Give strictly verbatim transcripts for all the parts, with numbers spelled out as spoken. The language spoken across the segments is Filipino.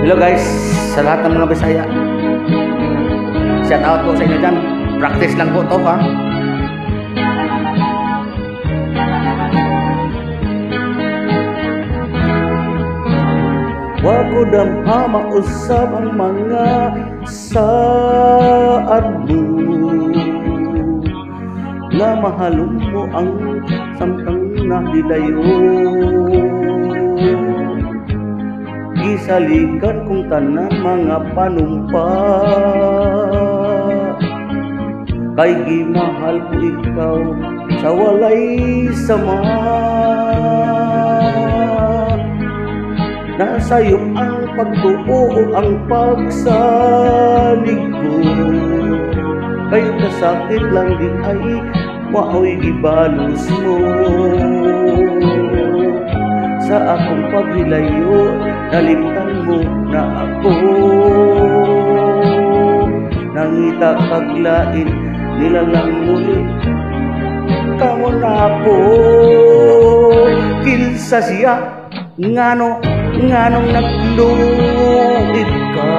Hello guys, sa lahat ng mga Bisaya, shout out po sa inyo dyan. Practice lang po to ha. Wako damha mausap ang mga saad mo, nga mahalom mo ang samtang nahilayo. Gisalikan kong tanan mga panumpa, kay gimahal ko ikaw sa walay sama. Nasa'yo ang pagtuo, ang pagsalig ko, kayo kasakit lang di ay maoy gibalos mo. Sa akong paghilayo, nalimtan mo na ako. Nangita paglain, nilalang muli kamo na ako. Kinsa siya, ngano, nganong nagluhid ka.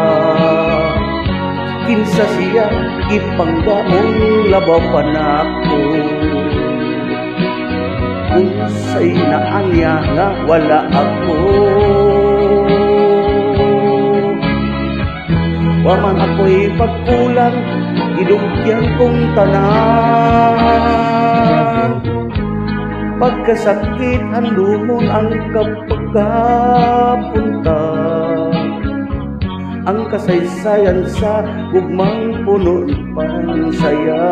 Kinsa siya, ipangga mong labaw pa na ako. Unsay na anya nga wala ako. Waman ako'y pagkulang, idugyan kong tanan. Pagkasakit, handumon ang kapagkapunta. Ang kasaysayan sa gugmang puno pang saya.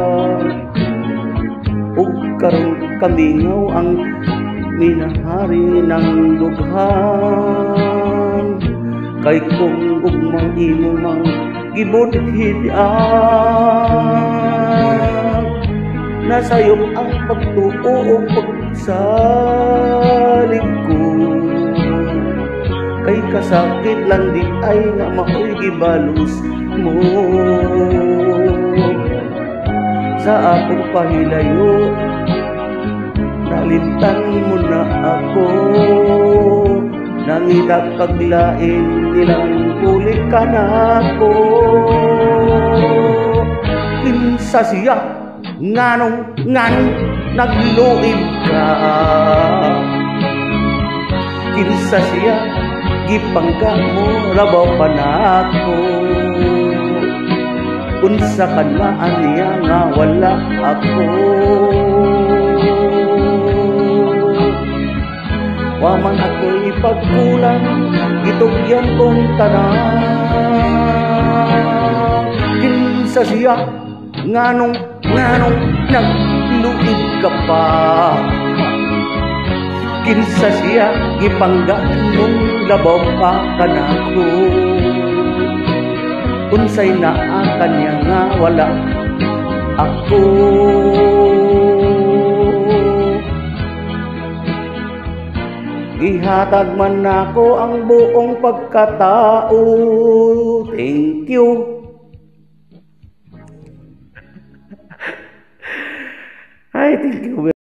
Ug karon kamingaw ang minahari ng dughan. Kay kung gugmang imo mang gibudhid-an, nasa'yo ang pagtuo o pagsalig ko. Kay kasakit lang di ay nga maoy gibalos mo. Sa akong pahilayo, nalimtan mo na ako. Nangita paglain, nilang kulit ka na ako. Kinsa siya, nganong, nganong nagluib ka. Kinsa siya, gipangga mo, rabaw pa na ako. Unsa ka na aniya nga wala ako. Waman ako'y pagkulang, itugyan kong tanan. Kinsa siya, nganong, nganong nagluib ka pa. Kinsa siya, ipangga mong labaw pa ka na ako. Unsay naakan niya nga wala ako. Ihatag man ako ang buong pagkatao. Thank you. Ay, thank you.